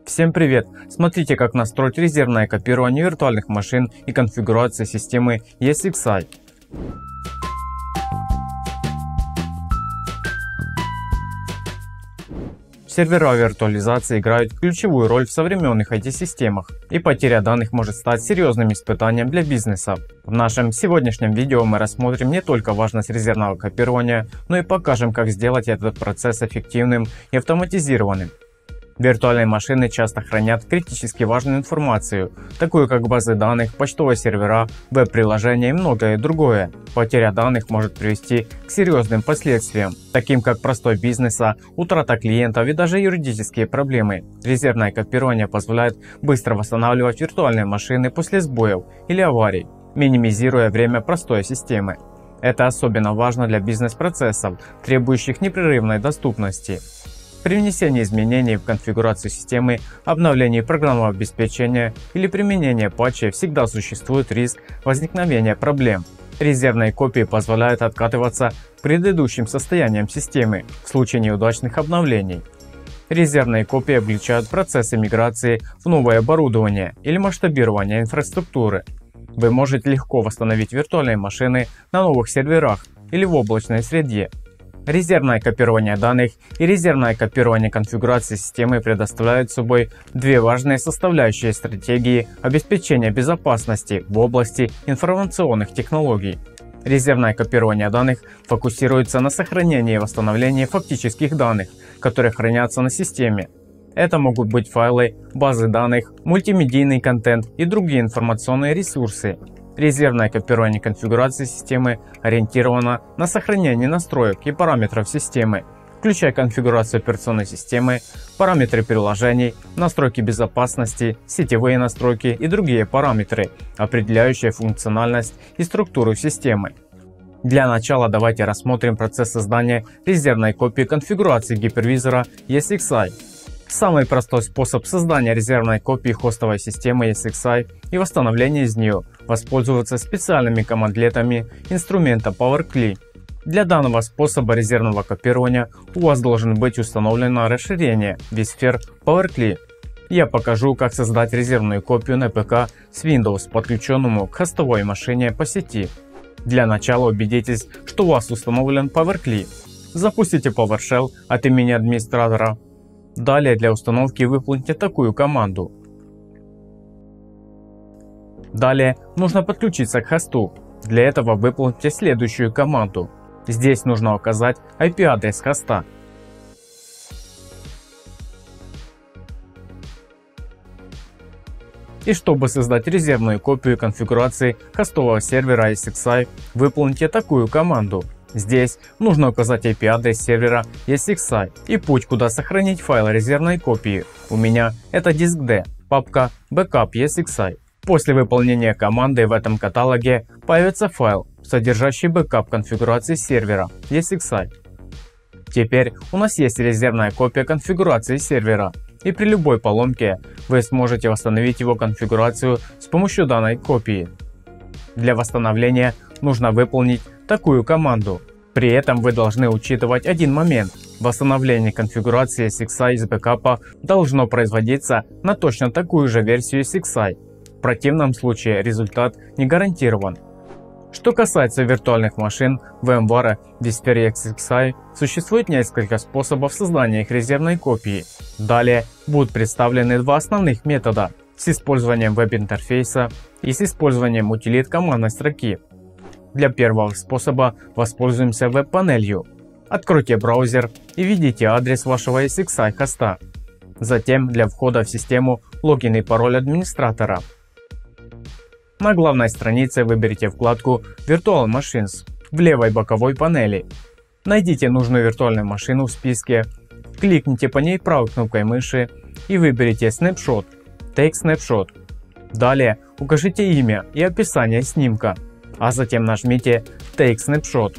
Всем привет! Смотрите, как настроить резервное копирование виртуальных машин и конфигурация системы ESXi. Сервера виртуализации играют ключевую роль в современных IT-системах, и потеря данных может стать серьезным испытанием для бизнеса. В нашем сегодняшнем видео мы рассмотрим не только важность резервного копирования, но и покажем, как сделать этот процесс эффективным и автоматизированным. Виртуальные машины часто хранят критически важную информацию, такую как базы данных, почтовые сервера, веб-приложения и многое другое. Потеря данных может привести к серьезным последствиям, таким как простой бизнеса, утрата клиентов и даже юридические проблемы. Резервное копирование позволяет быстро восстанавливать виртуальные машины после сбоев или аварий, минимизируя время простоя системы. Это особенно важно для бизнес-процессов, требующих непрерывной доступности. При внесении изменений в конфигурацию системы, обновлении программного обеспечения или применении патчей всегда существует риск возникновения проблем. Резервные копии позволяют откатываться к предыдущим состояниям системы в случае неудачных обновлений. Резервные копии облегчают процессы миграции в новое оборудование или масштабирования инфраструктуры. Вы можете легко восстановить виртуальные машины на новых серверах или в облачной среде. Резервное копирование данных и резервное копирование конфигурации системы предоставляют собой две важные составляющие стратегии обеспечения безопасности в области информационных технологий. Резервное копирование данных фокусируется на сохранении и восстановлении фактических данных, которые хранятся на системе. Это могут быть файлы, базы данных, мультимедийный контент и другие информационные ресурсы. Резервное копирование конфигурации системы ориентировано на сохранение настроек и параметров системы, включая конфигурацию операционной системы, параметры приложений, настройки безопасности, сетевые настройки и другие параметры, определяющие функциональность и структуру системы. Для начала давайте рассмотрим процесс создания резервной копии конфигурации гипервизора ESXi. Самый простой способ создания резервной копии хостовой системы ESXi и восстановления из нее – воспользоваться специальными командлетами инструмента PowerCli. Для данного способа резервного копирования у вас должен быть установлено расширение vSphere PowerCli. Я покажу, как создать резервную копию на ПК с Windows, подключенному к хостовой машине по сети. Для начала убедитесь, что у вас установлен PowerCli. Запустите PowerShell от имени администратора. Далее для установки выполните такую команду. Далее нужно подключиться к хосту. Для этого выполните следующую команду. Здесь нужно указать IP-адрес хоста. И чтобы создать резервную копию конфигурации хостового сервера ESXi, выполните такую команду. Здесь нужно указать IP-адрес сервера ESXi и путь, куда сохранить файл резервной копии. У меня это диск D, папка Backup ESXi. После выполнения команды в этом каталоге появится файл, содержащий бэкап конфигурации сервера ESXi. Теперь у нас есть резервная копия конфигурации сервера, и при любой поломке вы сможете восстановить его конфигурацию с помощью данной копии. Для восстановления нужно выполнить такую команду. При этом вы должны учитывать один момент. Восстановление конфигурации ESXi из бэкапа должно производиться на точно такую же версию ESXi. В противном случае результат не гарантирован. Что касается виртуальных машин VMware vSphere ESXi, существует несколько способов создания их резервной копии. Далее будут представлены два основных метода с использованием веб-интерфейса и с использованием утилит командной строки. Для первого способа воспользуемся веб-панелью. Откройте браузер и введите адрес вашего ESXi хоста. Затем для входа в систему логин и пароль администратора. На главной странице выберите вкладку Virtual Machines в левой боковой панели. Найдите нужную виртуальную машину в списке, кликните по ней правой кнопкой мыши и выберите Snapshot, Take Snapshot. Далее укажите имя и описание снимка, а затем нажмите Take Snapshot.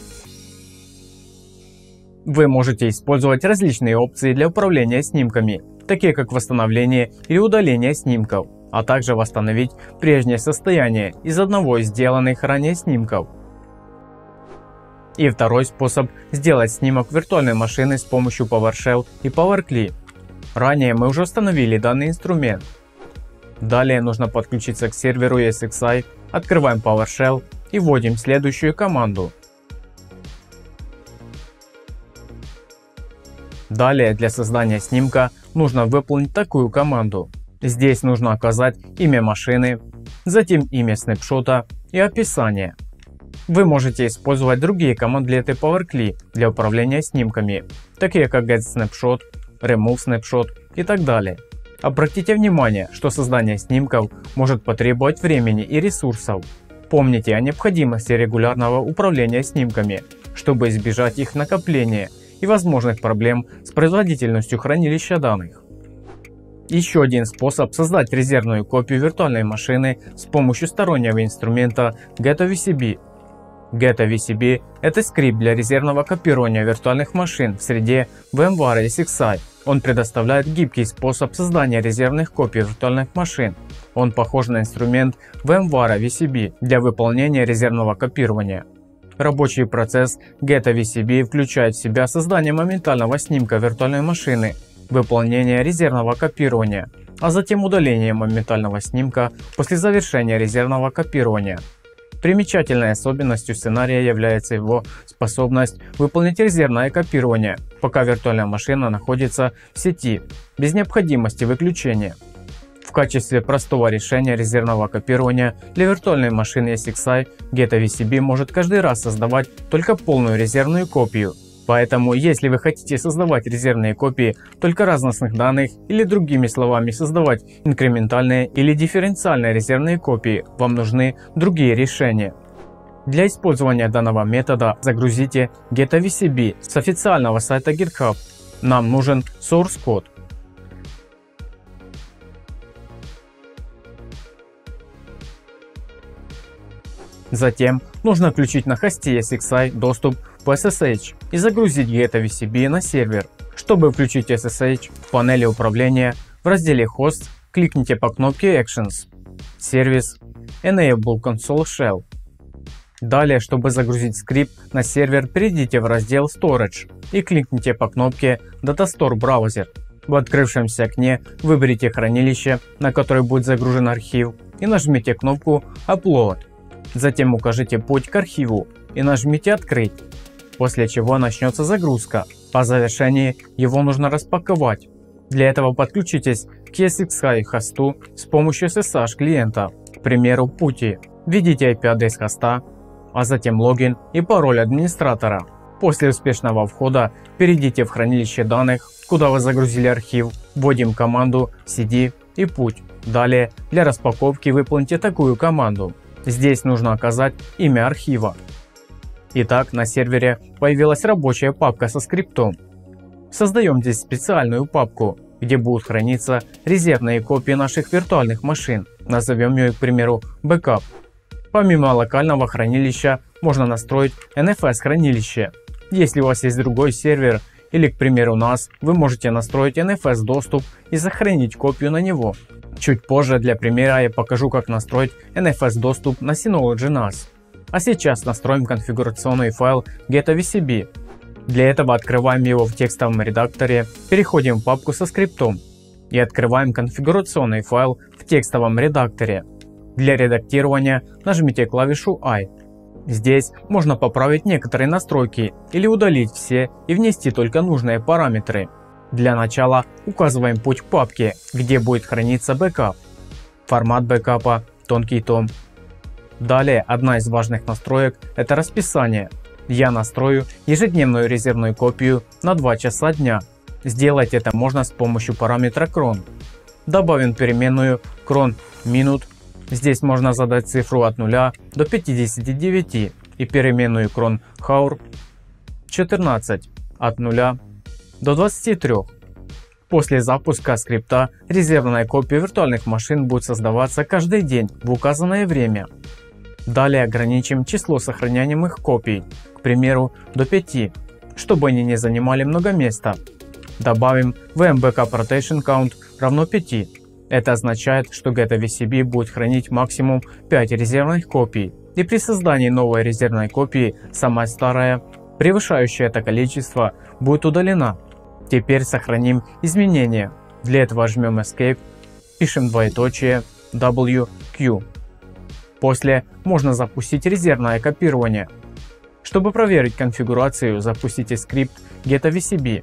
Вы можете использовать различные опции для управления снимками, такие как восстановление или удаление снимков, а также восстановить прежнее состояние из одного из сделанных ранее снимков. И второй способ – сделать снимок виртуальной машины с помощью PowerShell и PowerCli. Ранее мы уже установили данный инструмент. Далее нужно подключиться к серверу ESXi, открываем PowerShell и вводим следующую команду. Далее для создания снимка нужно выполнить такую команду. Здесь нужно указать имя машины, затем имя снапшота и описание. Вы можете использовать другие командлеты PowerCli для управления снимками, такие как getSnapshot, removeSnapshot и так далее. Обратите внимание, что создание снимков может потребовать времени и ресурсов. Помните о необходимости регулярного управления снимками, чтобы избежать их накопления и возможных проблем с производительностью хранилища данных. Еще один способ создать резервную копию виртуальной машины с помощью стороннего инструмента GetAVCB. GetAVCB – это скрипт для резервного копирования виртуальных машин в среде VMware ESXi. Он предоставляет гибкий способ создания резервных копий виртуальных машин. Он похож на инструмент VMware VCB для выполнения резервного копирования. Рабочий процесс GetAVCB включает в себя создание моментального снимка виртуальной машины, выполнение резервного копирования, а затем удаление моментального снимка после завершения резервного копирования. Примечательной особенностью сценария является его способность выполнить резервное копирование, пока виртуальная машина находится в сети, без необходимости выключения. В качестве простого решения резервного копирования для виртуальной машины ESXi GetAVCB может каждый раз создавать только полную резервную копию. Поэтому, если вы хотите создавать резервные копии только разностных данных или, другими словами, создавать инкрементальные или дифференциальные резервные копии, вам нужны другие решения. Для использования данного метода загрузите GetAVCB с официального сайта GitHub. Нам нужен source код. Затем нужно включить на хосте ESXi доступ по SSH и загрузить GetAVCB на сервер. Чтобы включить SSH, в панели управления в разделе Hosts кликните по кнопке Actions, сервис, Enable Console Shell. Далее, чтобы загрузить скрипт на сервер, перейдите в раздел Storage и кликните по кнопке Data Store Browser. В открывшемся окне выберите хранилище, на которое будет загружен архив, и нажмите кнопку Upload. Затем укажите путь к архиву и нажмите «Открыть», после чего начнется загрузка. По завершении его нужно распаковать. Для этого подключитесь к ESXi хосту с помощью SSH клиента, к примеру PuTTY. Введите IP-адрес хоста, а затем логин и пароль администратора. После успешного входа перейдите в хранилище данных, куда вы загрузили архив, вводим команду cd и путь. Далее для распаковки выполните такую команду. Здесь нужно указать имя архива. Итак, на сервере появилась рабочая папка со скриптом. Создаем здесь специальную папку, где будут храниться резервные копии наших виртуальных машин. Назовем ее, к примеру, Backup. Помимо локального хранилища можно настроить NFS хранилище. Если у вас есть другой сервер или, к примеру, NAS, вы можете настроить NFS доступ и сохранить копию на него. Чуть позже для примера я покажу, как настроить NFS доступ на Synology NAS. А сейчас настроим конфигурационный файл GetAVCB. Для этого открываем его в текстовом редакторе, переходим в папку со скриптом и открываем конфигурационный файл в текстовом редакторе. Для редактирования нажмите клавишу I. Здесь можно поправить некоторые настройки или удалить все и внести только нужные параметры. Для начала указываем путь к папке, где будет храниться бэкап. Формат бэкапа – тонкий том. Далее одна из важных настроек – это расписание. Я настрою ежедневную резервную копию на 2 часа дня. Сделать это можно с помощью параметра cron. Добавим переменную cron minute. Здесь можно задать цифру от 0 до 59 и переменную cron hour 14 от 0 до 23. После запуска скрипта резервная копия виртуальных машин будет создаваться каждый день в указанное время. Далее ограничим число сохраняемых копий, к примеру, до 5, чтобы они не занимали много места. Добавим VM Backup Rotation Count равно 5. Это означает, что GetAVCB будет хранить максимум 5 резервных копий, и при создании новой резервной копии самая старая, превышающая это количество, будет удалена. Теперь сохраним изменения. Для этого жмем Escape, пишем двоеточие WQ. После можно запустить резервное копирование. Чтобы проверить конфигурацию, запустите скрипт getVCB.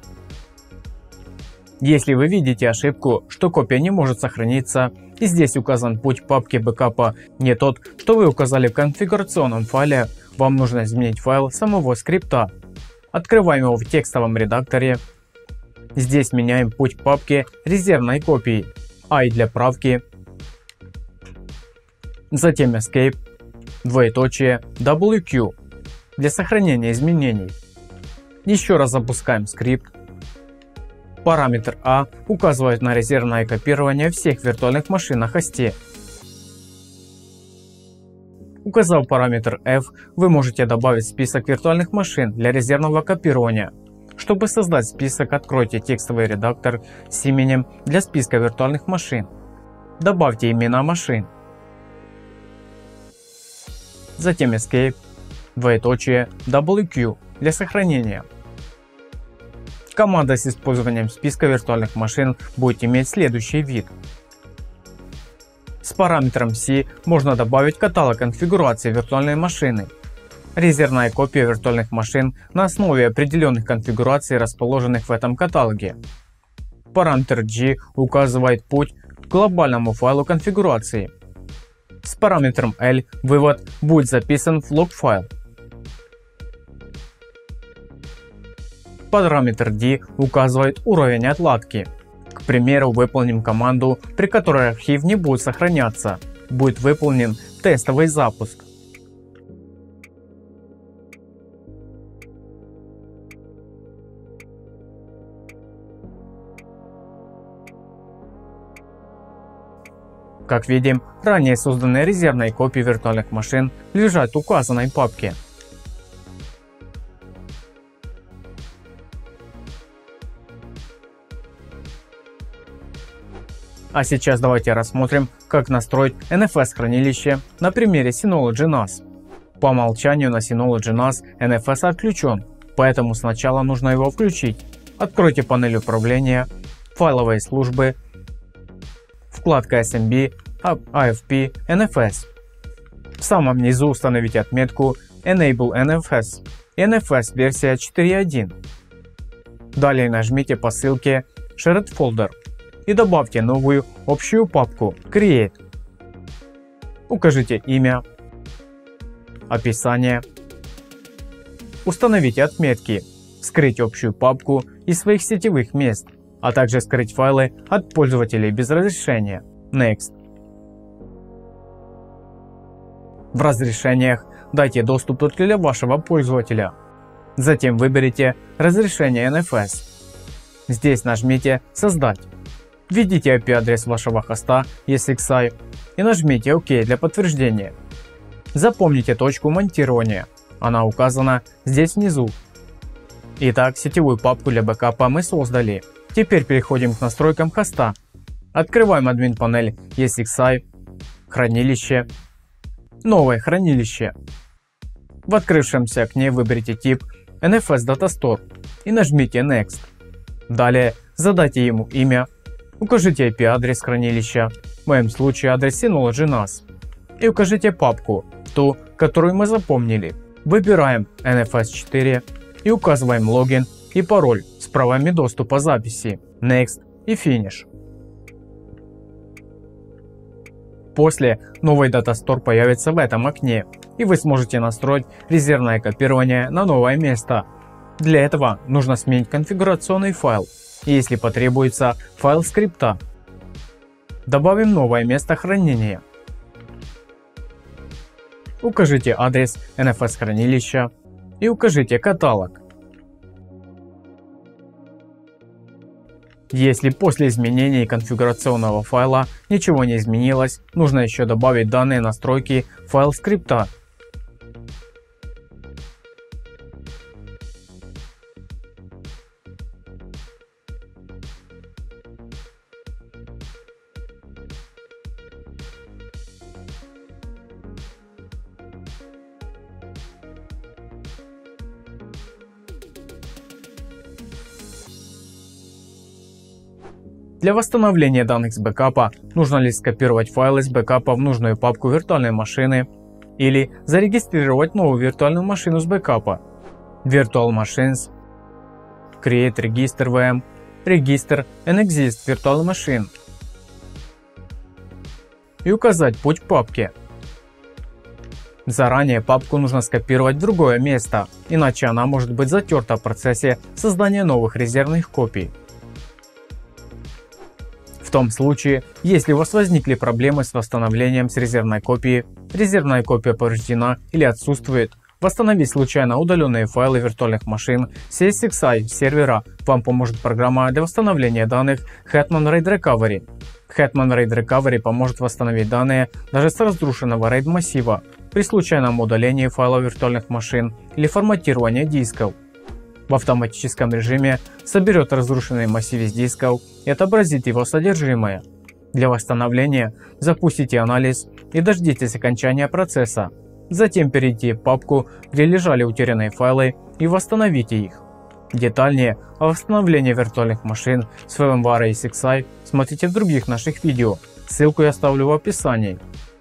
Если вы видите ошибку, что копия не может сохраниться, и здесь указан путь папки бэкапа не тот, что вы указали в конфигурационном файле, вам нужно изменить файл самого скрипта. Открываем его в текстовом редакторе. Здесь меняем путь папки резервной копии, I для правки, затем Escape, двоеточие WQ для сохранения изменений. Еще раз запускаем скрипт. Параметр A указывает на резервное копирование всех виртуальных машин на хосте. Указав параметр F, вы можете добавить список виртуальных машин для резервного копирования. Чтобы создать список, откройте текстовый редактор с именем для списка виртуальных машин. Добавьте имена машин. Затем Escape, двоеточие WQ для сохранения. Команда с использованием списка виртуальных машин будет иметь следующий вид. С параметром C можно добавить каталог конфигурации виртуальной машины. Резервная копия виртуальных машин на основе определенных конфигураций, расположенных в этом каталоге. Параметр G указывает путь к глобальному файлу конфигурации. С параметром L вывод будет записан в лог-файл. Параметр D указывает уровень отладки. К примеру, выполним команду, при которой архив не будет сохраняться. Будет выполнен тестовый запуск. Как видим, ранее созданные резервные копии виртуальных машин лежат в указанной папке. А сейчас давайте рассмотрим, как настроить NFS хранилище на примере Synology NAS. По умолчанию на Synology NAS NFS отключен, поэтому сначала нужно его включить. Откройте панель управления, файловые службы, вкладка SMB, AFP, NFS. В самом низу установите отметку Enable NFS, NFS версия 4.1. Далее нажмите по ссылке Shared Folder и добавьте новую общую папку Create. Укажите имя, описание, установите отметки, скрыть общую папку из своих сетевых мест, а также скрыть файлы от пользователей без разрешения. Next. В разрешениях дайте доступ только для вашего пользователя. Затем выберите разрешение NFS. Здесь нажмите «Создать». Введите IP-адрес вашего хоста ESXi и нажмите ОК для подтверждения. Запомните точку монтирования, она указана здесь внизу. Итак, сетевую папку для бэкапа мы создали. Теперь переходим к настройкам хоста. Открываем админ панель ESXi, хранилище, новое хранилище. В открывшемся окне выберите тип NFS Data Store и нажмите Next. Далее задайте ему имя. Укажите IP-адрес хранилища, в моем случае адрес Synology NAS, и укажите папку, ту, которую мы запомнили. Выбираем NFS 4 и указываем логин и пароль с правами доступа записи, Next и Finish. После новый Data Store появится в этом окне, и вы сможете настроить резервное копирование на новое место. Для этого нужно сменить конфигурационный файл. И если потребуется, файл скрипта. Добавим новое место хранения. Укажите адрес NFS хранилища и укажите каталог. Если после изменений конфигурационного файла ничего не изменилось, нужно еще добавить данные настройки в файл скрипта. Для восстановления данных с бэкапа нужно лишь скопировать файлы с бэкапа в нужную папку виртуальной машины или зарегистрировать новую виртуальную машину с бэкапа. Virtual Machines, Create Register VM, Register and Exist Virtual Machine и указать путь к папке. Заранее папку нужно скопировать в другое место, иначе она может быть затерта в процессе создания новых резервных копий. В том случае, если у вас возникли проблемы с восстановлением с резервной копии, резервная копия повреждена или отсутствует, восстановить случайно удаленные файлы виртуальных машин с ESXi сервера вам поможет программа для восстановления данных Hetman RAID Recovery. Hetman RAID Recovery поможет восстановить данные даже с разрушенного RAID массива при случайном удалении файлов виртуальных машин или форматировании дисков. В автоматическом режиме соберет разрушенный массив из дисков и отобразит его содержимое. Для восстановления запустите анализ и дождитесь окончания процесса. Затем перейдите в папку, где лежали утерянные файлы, и восстановите их. Детальнее о восстановлении виртуальных машин с VMware ESXi смотрите в других наших видео, ссылку я оставлю в описании.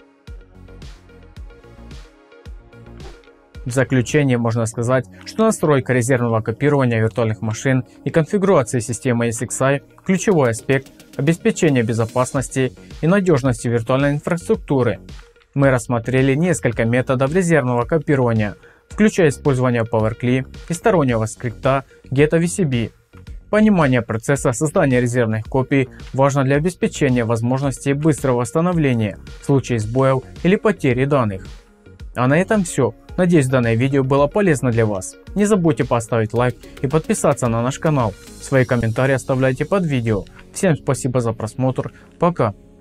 В заключение можно сказать, что настройка резервного копирования виртуальных машин и конфигурация системы ESXi – ключевой аспект обеспечения безопасности и надежности виртуальной инфраструктуры. Мы рассмотрели несколько методов резервного копирования, включая использование PowerCli и стороннего скрипта GetVCB. Понимание процесса создания резервных копий важно для обеспечения возможности быстрого восстановления в случае сбоев или потери данных. А на этом все. Надеюсь, данное видео было полезно для вас. Не забудьте поставить лайк и подписаться на наш канал. Свои комментарии оставляйте под видео. Всем спасибо за просмотр. Пока.